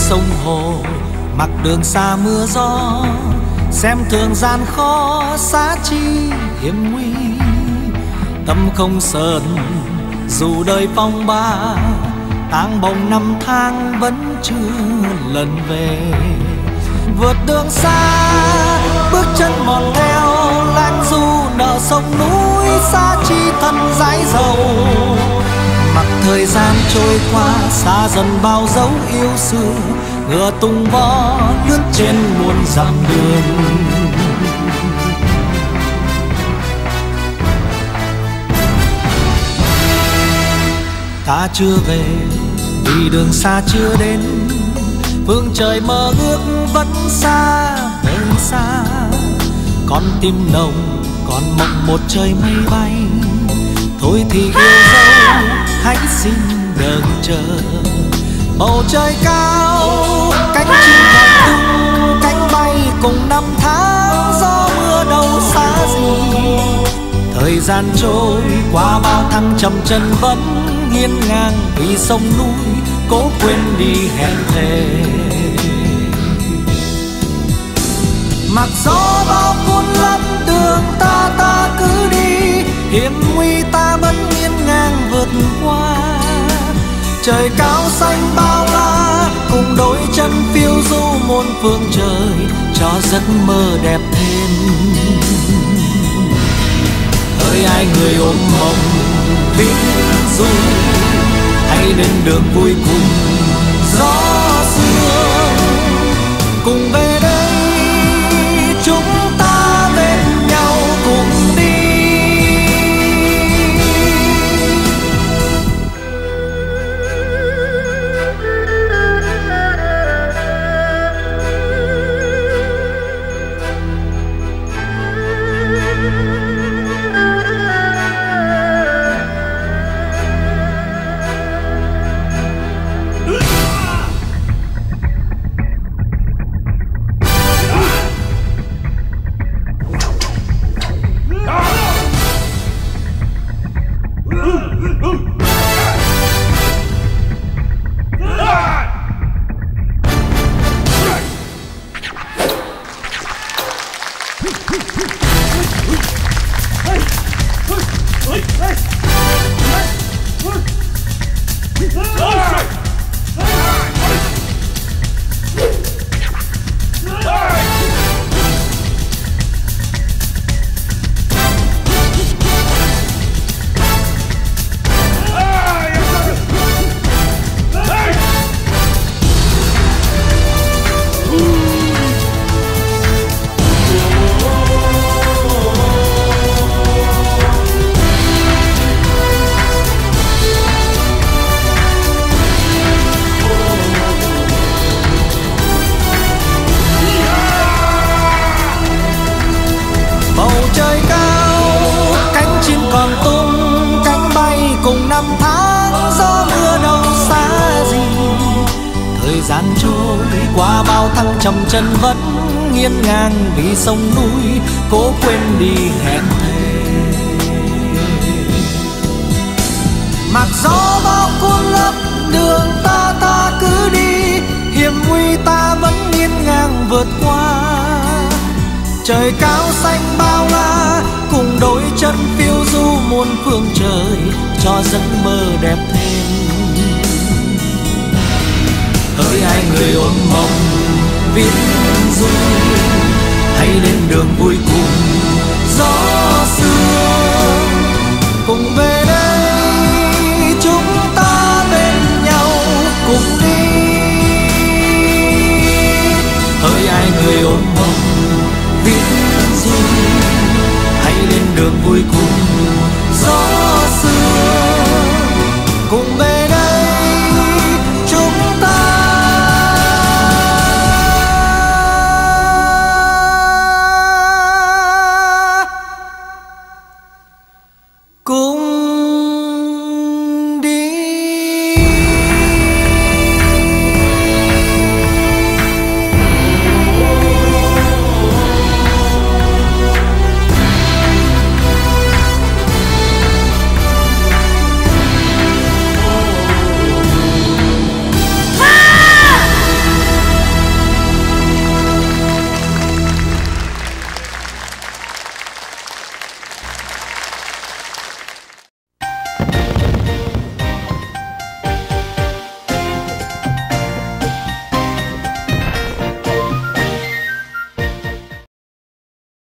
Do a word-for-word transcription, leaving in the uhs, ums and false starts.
sông hồ, mặc đường xa mưa gió, xem thường gian khó xá chi hiểm nguy. Tâm không sờn dù đời phong ba, tang bồng năm tháng vẫn chưa lần về. Vượt đường xa bước chân mòn theo, lang du nợ sông núi xa chi thân dãi dầu. Mặc thời gian trôi qua xa dần bao dấu yêu xưa, ngựa tung vó lướt trên muôn dặm đường. Ta chưa về vì đường xa chưa đến, phương trời mơ ước vẫn xa hơi xa. Con tim nồng còn mộng một trời mây bay, thôi thì yêu dấu hãy xin đợi chờ. Bầu trời cao cánh chim còn tung cánh bay cùng năm tháng, gió mưa đâu xa gì. Thời gian trôi qua bao thăng trầm chân vẫn hiên ngang, vì sông núi cố quên đi hẹn thề. Mặc gió bao cuốn lấp đường ta ta cứ đi, hiểm nguy ta vẫn hiên ngang vượt qua. Trời cao xanh bao la cùng đôi chân phiêu du muôn phương trời, cho giấc mơ đẹp thêm. Hỡi ai người ôm mộng viễn du, hãy lên đường vui cùng gió sương. Cùng về đây chúng ta bên nhau cùng đi. Trầm chân vẫn nghiêng ngang, vì sông núi cố quên đi hẹn thề. Mặc gió bao cuốn lấp đường ta ta cứ đi, hiểm nguy ta vẫn nghiêng ngang vượt qua. Trời cao xanh bao la cùng đôi chân phiêu du muôn phương trời, cho giấc mơ đẹp thêm. Hỡi ai người ôm mộng viễn du, hãy lên đường vui cùng gió